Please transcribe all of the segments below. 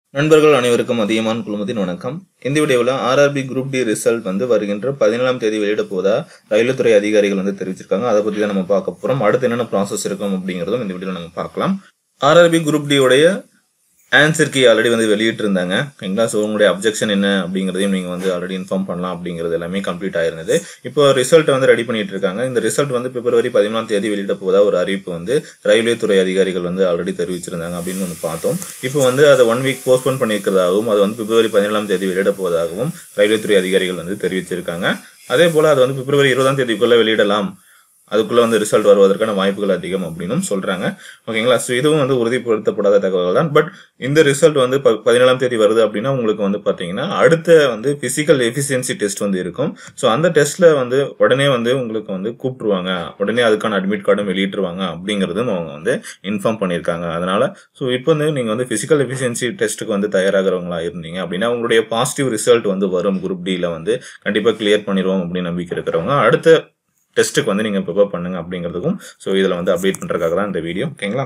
நண்பர்கள் அனைவருக்கும் அதியமான் குழுமத்தின் வணக்கம். இந்த வீடியோவில் RRB குரூப் டி ரிசல்ட் வந்து வருகின்ற 17ஆம் தேதி வெளியிட போதா ரயில்வே துறை அதிகாரிகள் வந்து தெரிவிச்சிருக்காங்க. அதை பத்தி தான் நம்ம பார்க்க போறோம். அடுத்து என்னென்ன ப்ராசஸ் இருக்கும் அப்படிங்கறதும் இந்த வீடியோல நம்ம பார்க்கலாம். RRB குரூப் டி உடைய ஆன்சர் கீ ஆல்ரெடி வந்து வெளியிட்டு இருந்தாங்க. ஓகேங்களா? ஸோ உங்களுடைய அப்ஜெக்ஷன் என்ன அப்படிங்கிறதையும் நீங்க வந்து ஆல்ரெடி இன்ஃபார்ம் பண்ணலாம் அப்படிங்கிறது எல்லாமே கம்ப்ளீட் ஆயிருந்தது. இப்போ ரிசல்ட் வந்து ரெடி பண்ணிட்டு இருக்காங்க. இந்த ரிசல்ட் வந்து பிப்ரவரி 17ஆம் தேதி வெளியிட போதா ஒரு அறிவிப்பு வந்து ரயில்வே துறை அதிகாரிகள் வந்து ஆல்ரெடி தெரிவிச்சிருந்தாங்க அப்படின்னு வந்து பார்த்தோம். இப்போ வந்து அதை 1 வீக் போஸ்ட்போன் பண்ணியிருக்கிறதாகவும் அது வந்து பிப்ரவரி 17ஆம் தேதி வெளியிட போவதாகவும் ரயில்வே துறை அதிகாரிகள் வந்து தெரிவிச்சிருக்காங்க. அதே போல அது வந்து பிப்ரவரி 20ஆம் தேதிக்குள்ள வெளியிடலாம், அதுக்குள்ள வந்து ரிசல்ட் வருவதற்கான வாய்ப்புகள் அதிகம் அப்படின்னு சொல்றாங்க. ஓகேங்களா? ஸோ இதுவும் வந்து உறுதிப்படுத்தப்படாத தகவல் தான். பட் இந்த ரிசல்ட் வந்து 17ஆம் தேதி வருது அப்படின்னா உங்களுக்கு வந்து பாத்தீங்கன்னா அடுத்த வந்து பிசிக்கல் எஃபிஷியன்சி டெஸ்ட் வந்து இருக்கும். ஸோ அந்த டெஸ்ட்ல வந்து உடனே வந்து உங்களுக்கு வந்து கூப்பிட்டுருவாங்க, உடனே அதுக்கான அட்மிட் கார்டும் வெளியிட்டுருவாங்க அப்படிங்கறதும் அவங்க வந்து இன்ஃபார்ம் பண்ணியிருக்காங்க. அதனால ஸோ இப்போ வந்து நீங்க வந்து பிசிக்கல் எஃபிஷியன்சி டெஸ்ட்டுக்கு வந்து தயாராகிறவங்களா இருந்தீங்க அப்படின்னா உங்களுடைய பாசிட்டிவ் ரிசல்ட் வந்து வரும். குரூப் டில வந்து கண்டிப்பா கிளியர் பண்ணிடுவோம் அப்படின்னு நம்பிக்கை இருக்கிறவங்க அடுத்த டெஸ்ட்டுக்கு வந்து நீங்க ப்ரிப்பேர் பண்ணுங்க அப்படிங்கிறதுக்கும் ஸோ இதில் வந்து அப்டேட் பண்றதுக்காக தான் இந்த வீடியோ. ஓகேங்களா?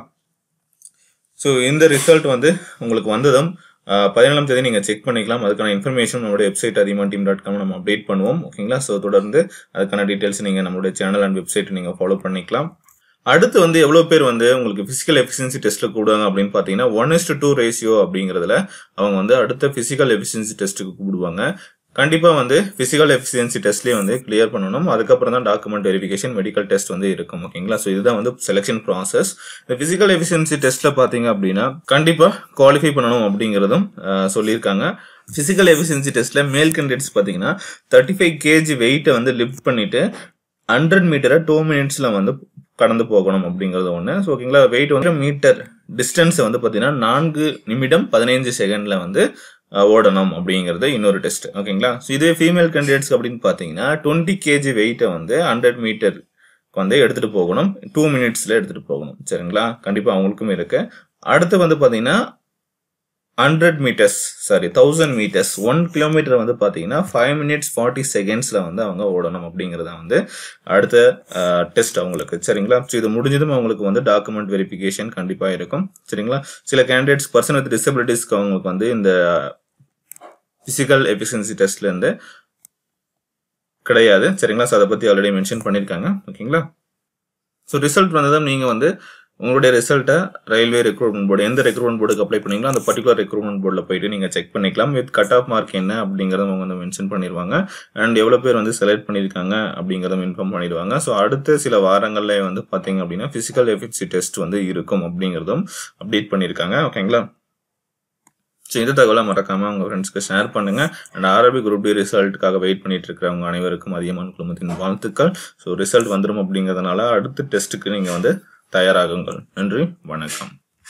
ஸோ இந்த ரிசல்ட் வந்து உங்களுக்கு வந்ததும் 17ஆம் தேதி நீங்க செக் பண்ணிக்கலாம். அதுக்கான இன்ஃபர்மேஷன் நம்மளுடைய வெப்சைட் athiyaman.com நம்ம அப்டேட் பண்ணுவோம். ஓகேங்களா? ஸோ தொடர்ந்து அதுக்கான டீடைல்ஸ் நீங்க நம்மளுடைய சேனல் அண்ட் வெப்சைட் நீங்க ஃபாலோ பண்ணிக்கலாம். அடுத்து வந்து எவ்வளவு பேர் வந்து உங்களுக்கு பிசிக்கல் எஃபிஷியன்சி டெஸ்ட்ல கூடுவாங்க அப்படின்னு பாத்தீங்கன்னா 1:2 ரேஷியோ அப்படிங்கறதுல அவங்க வந்து அடுத்த பிசிக்கல் எஃபிஷியன்சி டெஸ்ட்டுக்கு கூடுவாங்க. கண்டிப்பா வந்து பிசிக்கல் எஃபிஷியன்சி டெஸ்ட்லயே வந்து கிளியர் பண்ணணும். அதுக்கப்புறம் தான் டாக்குமெண்ட் வெரிஃபிகேஷன், மெடிக்கல் டெஸ்ட் வந்து இருக்கும். ஓகேங்களா? ஸோ இதுதான் வந்து செலெக்ஷன் ப்ராசஸ். இந்த பிசிக்கல் எஃபிஷியன்சி டெஸ்ட்ல பாத்தீங்க அப்படின்னா கண்டிப்பா குவாலிஃபை பண்ணணும் அப்படிங்கறதும் சொல்லியிருக்காங்க. பிசிக்கல் எஃபிஷியன்சி டெஸ்ட்ல மேல் கேண்டிடேட்ஸ் பாத்தீங்கன்னா 35 kg வெயிட்டை வந்து லிஃப்ட் பண்ணிட்டு 100 மீட்டரை 2 மினிட்ஸ்ல வந்து கடந்து போகணும் அப்படிங்கறது ஒண்ணு. ஸோ ஓகேங்களா? வெயிட் வந்து மீட்டர் டிஸ்டன்ஸ் வந்து பாத்தீங்கன்னா 4 நிமிடம் 15 செகண்ட்ல வந்து ஓடணும் அப்படிங்கிறது இன்னொரு டெஸ்ட். ஓகேங்களா? ஸோ இதே ஃபீமேல் கேண்டிடேட்ஸ் அப்படின்னு பாத்தீங்கன்னா 20 kg வெயிட்டை வந்து 100 மீட்டர் வந்து எடுத்துட்டு போகணும், 2 மினிட்ஸ்ல எடுத்துட்டு போகணும். சரிங்களா? கண்டிப்பா அவங்களுக்கும் இருக்கு. அடுத்து வந்து பாத்தீங்கன்னா 1000 மீட்டர்ஸ் 1 கிலோமீட்டர் வந்து பாத்தீங்கன்னா 5 minutes 40 செகண்ட்ஸ்ல வந்து அவங்க ஓடணும் அப்படிங்கறத வந்து அடுத்த டெஸ்ட் அவங்களுக்கு. சரிங்களா? ஸோ இது முடிஞ்சதும் அவங்களுக்கு வந்து டாக்குமெண்ட் வெரிஃபிகேஷன் கண்டிப்பா இருக்கும். சரிங்களா? சில கேண்டிடேட்ஸ் பர்சன் வித் டிசபிலிட்டிஸ்க்கு அவங்களுக்கு வந்து இந்த பிசிக்கல் எஃபிஷியன்சி டெஸ்ட்ல இருந்து கிடையாது. சரிங்களா? ஸோ அதை பத்தி ஆல்ரெடி மென்ஷன் பண்ணிருக்காங்க. ஓகேங்களா? ஸோ ரிசல்ட் வந்ததும் நீங்க வந்து உங்களுடைய ரிசல்ட்டை ரயில்வே ரெக்ரூட்மெண்ட் போர்டு, எந்த ரெக்ரூட்மெண்ட் போர்டுக்கு அப்ளை பண்ணீங்களோ அந்த பர்டிகுலர் ரெக்ரூட்மெண்ட் போர்டில் போயிட்டு நீங்க செக் பண்ணிக்கலாம். வித் கட் ஆஃப் மார்க் என்ன அப்படிங்கறத அவங்க வந்து மென்ஷன் பண்ணிடுவாங்க. அண்ட் எவ்வளவு பேர் வந்து செலக்ட் பண்ணிருக்காங்க அப்படிங்கறத இன்ஃபார்ம் பண்ணிடுவாங்க. ஸோ அடுத்த சில வாரங்கள்ல வந்து பாத்தீங்க அப்படின்னா பிசிக்கல் எஃபிஷியன்சி டெஸ்ட் வந்து இருக்கும் அப்படிங்கறதும் அப்டேட் பண்ணிருக்காங்க. ஓகேங்களா? ஸோ இந்த தகவலை மறக்காம உங்க ஃப்ரெண்ட்ஸ்க்கு ஷேர் பண்ணுங்க. அண்ட் RRB குரூப் டி ரிசல்ட்டுக்காக வெயிட் பண்ணிட்டு இருக்கிறவங்க அனைவருக்கும் அதியமான் குழுமத்தின் வாழ்த்துக்கள். ஸோ ரிசல்ட் வந்துடும் அப்படிங்கிறதுனால அடுத்த டெஸ்ட்டுக்கு நீங்க வந்து தயாராகுங்கள். நன்றி, வணக்கம்.